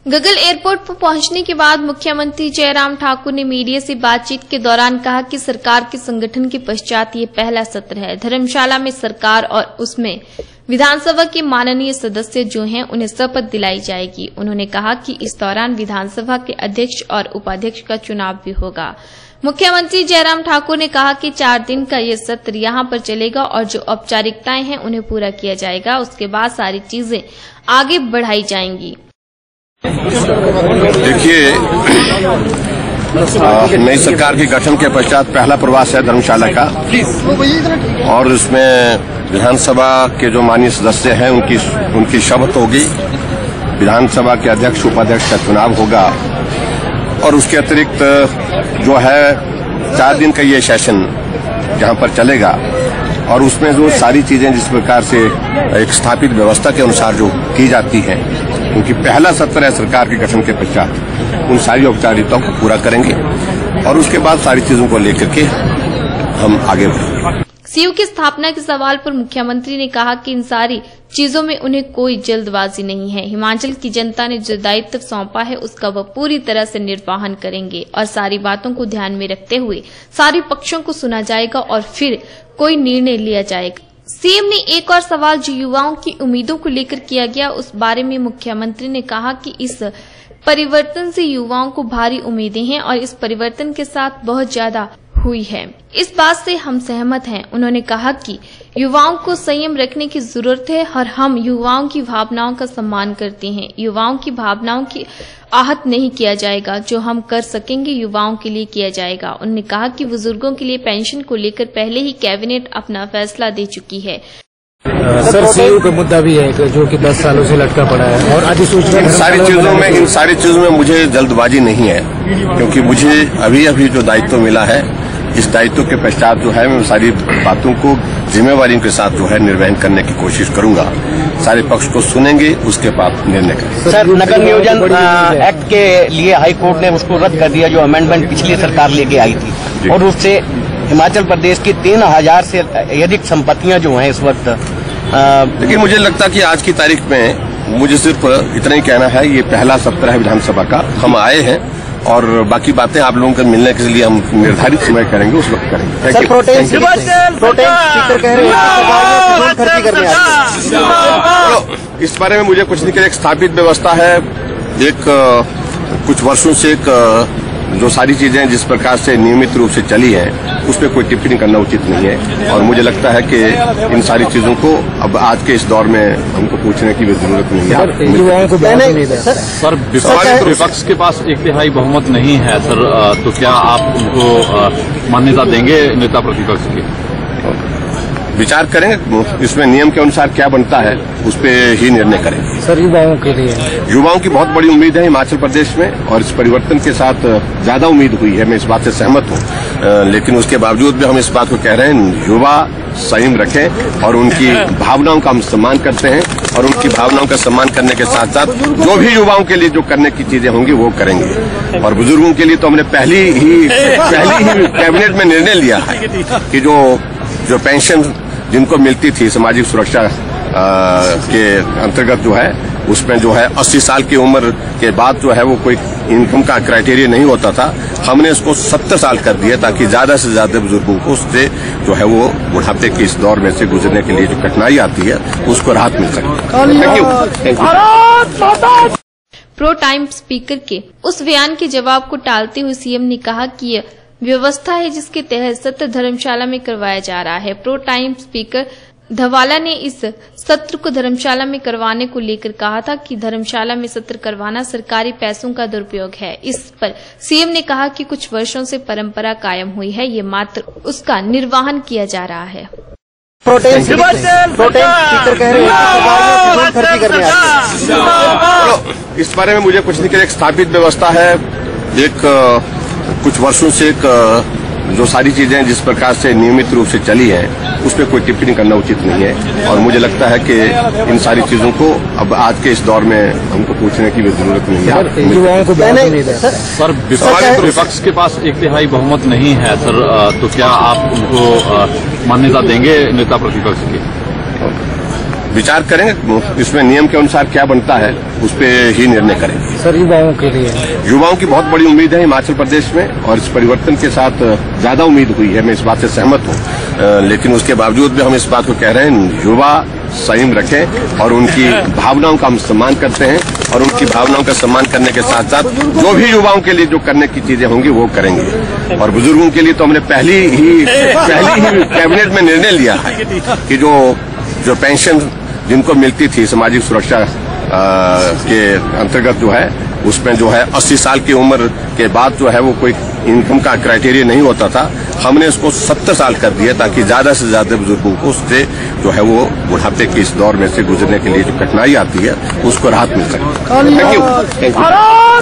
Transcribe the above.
Gaggal airport पर पहुंचने के बाद मुख्यमंत्री जयराम ठाकुर ने मीडिया से बातचीत के दौरान कहा कि सरकार के संगठन के पश्चात ये पहला सत्र है। धर्मशाला में सरकार और उसमें विधानसभा के माननीय सदस्य जो हैं उन्हें शपथ दिलाई जाएगी। उन्होंने कहा कि इस दौरान विधानसभा के अध्यक्ष और उपाध्यक्ष का चुनाव भी होगा। मुख्यमंत्री जयराम ठाकुर ने कहा कि 4 दिन का ये सत्र यहाँ पर चलेगा और जो औपचारिकताएं हैं उन्हें पूरा किया जाएगा। उसके बाद सारी चीजें आगे बढ़ाई जाएंगी। देखिए, नई सरकार के गठन के पश्चात पहला प्रवास है धर्मशाला का, और इसमें विधानसभा के जो माननीय सदस्य हैं उनकी शपथ होगी। विधानसभा के अध्यक्ष उपाध्यक्ष का चुनाव होगा और उसके अतिरिक्त जो है 4 दिन का ये सेशन जहां पर चलेगा और उसमें जो सारी चीजें जिस प्रकार से एक स्थापित व्यवस्था के अनुसार जो की जाती है, क्योंकि पहला सत्र है सरकार के गठन के पश्चात, उन सारी औपचारिकताओं को पूरा करेंगे और उसके बाद सारी चीजों को लेकर के हम आगे बढ़ेंगे। सीयू की स्थापना के सवाल पर मुख्यमंत्री ने कहा कि इन सारी चीजों में उन्हें कोई जल्दबाजी नहीं है। हिमाचल की जनता ने जो दायित्व सौंपा है उसका वह पूरी तरह से निर्वहन करेंगे और सारी बातों को ध्यान में रखते हुए सारे पक्षों को सुना जाएगा और फिर कोई निर्णय लिया जाएगा। सीएम ने एक और सवाल जो युवाओं की उम्मीदों को लेकर किया गया, उस बारे में मुख्यमंत्री ने कहा कि इस परिवर्तन से युवाओं को भारी उम्मीदें हैं और इस परिवर्तन के साथ बहुत ज्यादा हुई है। इस बात से हम सहमत हैं। उन्होंने कहा कि युवाओं को संयम रखने की जरूरत है और हम युवाओं की भावनाओं का सम्मान करते हैं। युवाओं की भावनाओं की आहत नहीं किया जाएगा। जो हम कर सकेंगे युवाओं के लिए किया जाएगा। उन्होंने कहा कि बुजुर्गों के लिए पेंशन को लेकर पहले ही कैबिनेट अपना फैसला दे चुकी है। सर, सीयू का मुद्दा भी है जो कि 10 सालों से लटका पड़ा है और अधिसूचना इन सारी चीजों में मुझे जल्दबाजी नहीं है, क्योंकि मुझे अभी जो दायित्व मिला है, इस दायित्व के पश्चात जो है मैं सारी बातों को जिम्मेवारियों के साथ जो है निर्वहन करने की कोशिश करूंगा। सारे पक्ष को सुनेंगे, उसके बाद निर्णय करेंगे। सर, नगर नियोजन एक्ट के लिए हाई कोर्ट ने उसको रद्द कर दिया, जो अमेंडमेंट पिछली सरकार लेके आई थी, और उससे हिमाचल प्रदेश की 3000 से अधिक संपत्तियां जो हैं इस वक्त। लेकिन मुझे लगता है कि आज की तारीख में मुझे सिर्फ इतना ही कहना है, ये पहला सत्र है विधानसभा का, हम आए हैं और बाकी बातें आप लोगों के मिलने के लिए हम निर्धारित समय करेंगे, उस वक्त करेंगे। सर, प्रोटेम स्पीकर कह रहे हैं खर्ची करने इस बारे में मुझे कुछ नहीं कह, एक स्थापित व्यवस्था है, एक कुछ वर्षों से एक जो सारी चीजें जिस प्रकार से नियमित रूप से चली हैं उस पर कोई टिप्पणी करना उचित नहीं है और मुझे लगता है कि इन सारी चीजों को अब आज के इस दौर में हमको पूछने की भी जरूरत नहीं है। सर, विपक्ष के पास 1/3 बहुमत नहीं है सर, तो क्या आप उनको मान्यता देंगे नेता प्रतिपक्ष की? विचार करेंगे, इसमें नियम के अनुसार क्या बनता है उस पर ही निर्णय करेंगे। सर, युवाओं के लिए युवाओं की बहुत बड़ी उम्मीद है हिमाचल प्रदेश में और इस परिवर्तन के साथ ज्यादा उम्मीद हुई है, मैं इस बात से सहमत हूँ। लेकिन उसके बावजूद भी हम इस बात को कह रहे हैं, युवा संयम रखें और उनकी भावनाओं का हम सम्मान करते हैं और उनकी भावनाओं का सम्मान करने के साथ साथ जो भी युवाओं के लिए जो करने की चीजें होंगी वो करेंगे। और बुजुर्गों के लिए तो हमने पहली ही कैबिनेट में निर्णय लिया है कि जो पेंशन जिनको मिलती थी सामाजिक सुरक्षा के अंतर्गत जो है, उसमें जो है 80 साल की उम्र के बाद जो है वो कोई इनकम का क्राइटेरिया नहीं होता था, हमने इसको 70 साल कर दिया ताकि ज्यादा से ज्यादा बुजुर्गों को उससे जो है वो बुढ़ापे के इस दौर में से गुजरने के लिए जो कठिनाई आती है उसको राहत मिल सके। Thank you. Pro tem speaker के उस बयान के जवाब को टालते हुए सीएम ने कहा कि यह व्यवस्था है जिसके तहत सत्र धर्मशाला में करवाया जा रहा है। प्रो टाइम स्पीकर धवाला ने इस सत्र को धर्मशाला में करवाने को लेकर कहा था कि धर्मशाला में सत्र करवाना सरकारी पैसों का दुरुपयोग है। इस पर सीएम ने कहा कि कुछ वर्षों से परंपरा कायम हुई है, ये मात्र उसका निर्वहन किया जा रहा है। प्रोटेम स्पीकर कह रहे हैं खर्ची करने इस बारे में मुझे कुछ नहीं कह, एक स्थापित व्यवस्था है, एक कुछ वर्षों से एक जो सारी चीजें जिस प्रकार से नियमित रूप से चली हैं उस पर कोई टिप्पणी करना उचित नहीं है और मुझे लगता है कि इन सारी चीजों को अब आज के इस दौर में हमको पूछने की भी जरूरत नहीं है। सर, विपक्ष के पास 1/3 बहुमत नहीं है सर, तो क्या आप उनको मान्यता देंगे नेता प्रतिपक्ष की? विचार करेंगे, इसमें नियम के अनुसार क्या बनता है उस पर ही निर्णय करेंगे। सर युवाओं के लिए युवाओं की बहुत बड़ी उम्मीद है हिमाचल प्रदेश में, और इस परिवर्तन के साथ ज्यादा उम्मीद हुई है, मैं इस बात से सहमत हूँ। लेकिन उसके बावजूद भी हम इस बात को कह रहे हैं, युवा संयम रखें और उनकी भावनाओं का हम सम्मान करते हैं, और उनकी भावनाओं का सम्मान करने के साथ साथ जो भी युवाओं के लिए जो करने की चीजें होंगी वो करेंगे। और बुजुर्गों के लिए तो हमने पहली ही कैबिनेट में निर्णय लिया है कि जो पेंशन जिनको मिलती थी सामाजिक सुरक्षा के अंतर्गत जो है, उसमें जो है 80 साल की उम्र के बाद जो है वो कोई इनकम का क्राइटेरिया नहीं होता था, हमने इसको 70 साल कर दिया ताकि ज्यादा से ज्यादा बुजुर्गों को उससे जो है वो बुढ़ापे के इस दौर में से गुजरने के लिए जो कठिनाई आती है उसको राहत मिल सके। Thank you.